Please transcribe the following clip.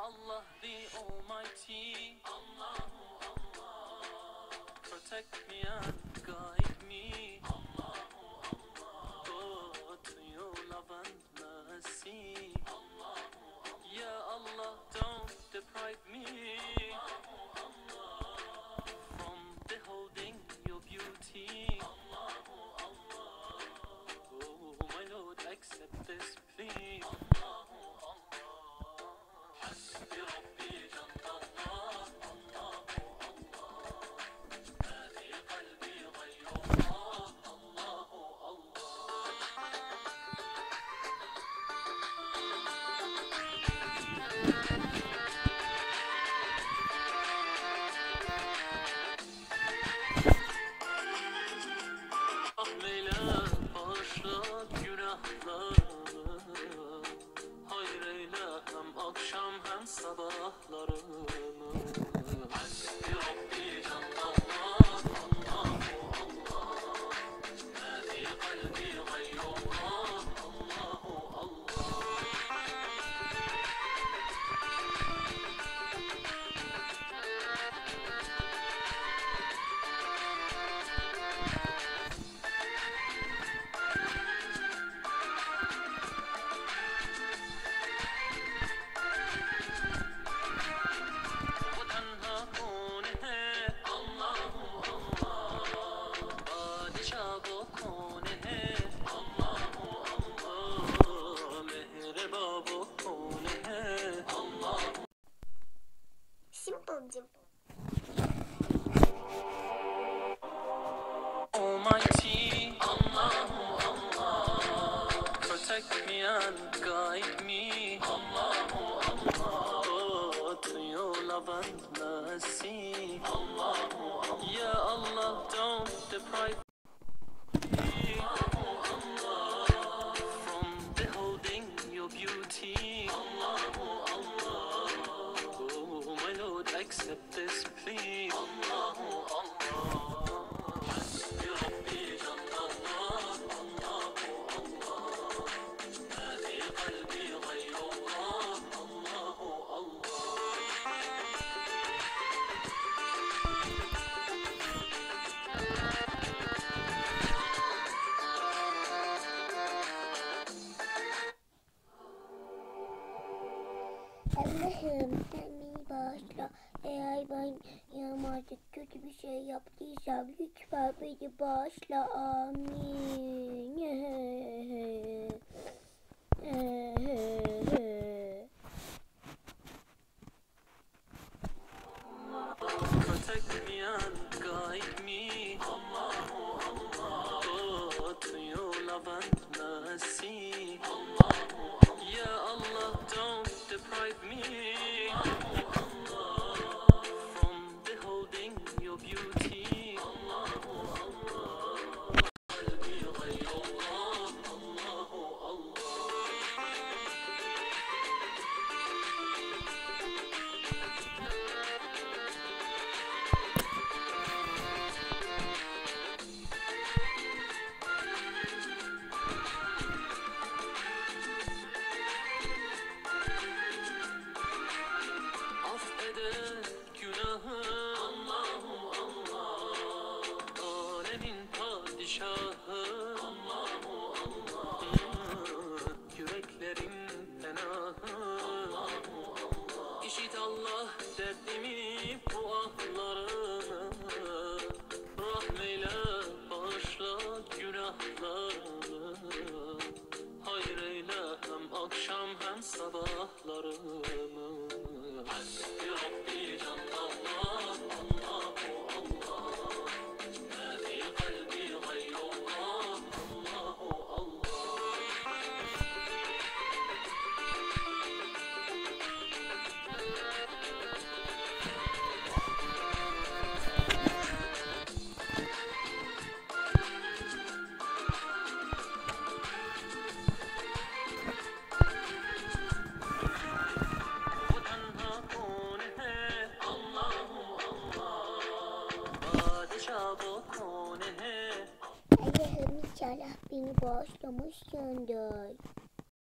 Allah the Almighty, Allahu Allah, protect me and guide me, Allahu Allah, oh, to your love and mercy, Allahu Allah, Ya Allah, don't deprive me, Allahu Allah, from beholding your beauty, Allahu Allah, oh my Lord, accept this plea, Allahu Allah. حسبي ربي جل الله الله الله ما في قلبي غير الله الله Rahmeyle bağışla günahlarımı, hayır eyle hem akşam hem sabahlarımı. Hasbi Rabbi Cennet Allahu Allah, ma fi kalbi gayrullah Allahu Allah. Almighty, Allahu Allah, protect me and guide me, Allahu Allah, oh, to your love and mercy, Allahu Allah, Ya Allah, don't deprive me, Allahu Allah, from beholding your beauty, Allahu Allah, oh my Lord, accept this plea, Allahu Allah. Allah'ım sen beni bağışla. Eğer ben yaramazlık kötü bir şey yaptıysam lütfen beni bağışla. Amin. Protect me and guide me, Allahu Allah, oh, to your love and mercy, Allahu Allah, Ya Allah, don't deprive me, Allahu Allah, from beholding your beauty, Allahu Allah, qalbi ghayrullah, Allahu Allah. Affeder günahı, Allahu Allah, alemin padişahı, Allahu Allah, yüreklerin penahı, Allahu Allah, işit Allah derdimi bu ahlarımı, rahmeyle bağışla günahlarımı, hayır eyle hem akşam hem sabahlarımı. Hasbi Rabbi Cennet Allahu Allah, ma fi kalbi gayrullah Allahu Allah. Allah'ım inşallah beni bağışlamışsındır.